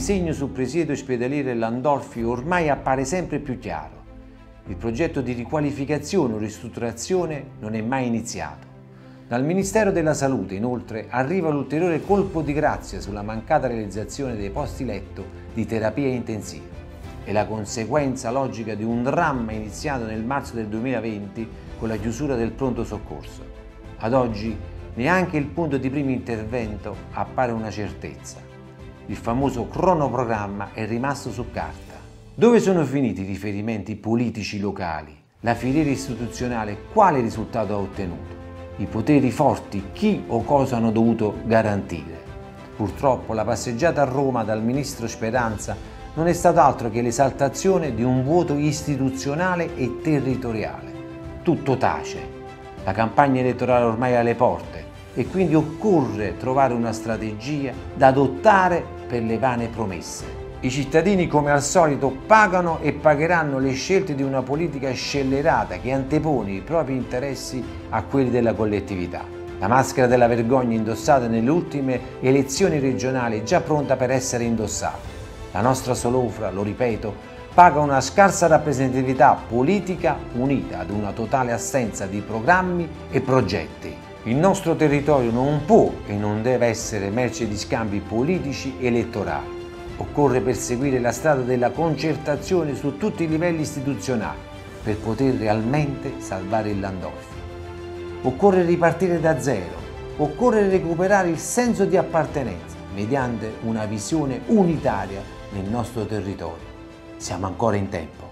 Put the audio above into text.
disegno sul presidio ospedaliero Landolfi ormai appare sempre più chiaro. Il progetto di riqualificazione o ristrutturazione non è mai iniziato. Dal Ministero della Salute, inoltre, arriva l'ulteriore colpo di grazia sulla mancata realizzazione dei posti letto di terapia intensiva. È la conseguenza logica di un dramma iniziato nel marzo del 2020 con la chiusura del pronto soccorso. Ad oggi neanche il punto di primo intervento appare una certezza. Il famoso cronoprogramma è rimasto su carta. Dove sono finiti i riferimenti politici locali? La filiera istituzionale quale risultato ha ottenuto? I poteri forti chi o cosa hanno dovuto garantire? Purtroppo la passeggiata a Roma dal ministro Speranza non è stato altro che l'esaltazione di un vuoto istituzionale e territoriale. Tutto tace. La campagna elettorale ormai è alle porte e quindi occorre trovare una strategia da adottare per le vane promesse. I cittadini, come al solito, pagano e pagheranno le scelte di una politica scellerata che antepone i propri interessi a quelli della collettività. La maschera della vergogna indossata nelle ultime elezioni regionali è già pronta per essere indossata. La nostra Solofra, lo ripeto, paga una scarsa rappresentatività politica unita ad una totale assenza di programmi e progetti. Il nostro territorio non può e non deve essere merce di scambi politici elettorali. Occorre perseguire la strada della concertazione su tutti i livelli istituzionali per poter realmente salvare il Landolfi. Occorre ripartire da zero, occorre recuperare il senso di appartenenza mediante una visione unitaria nel nostro territorio. Siamo ancora in tempo.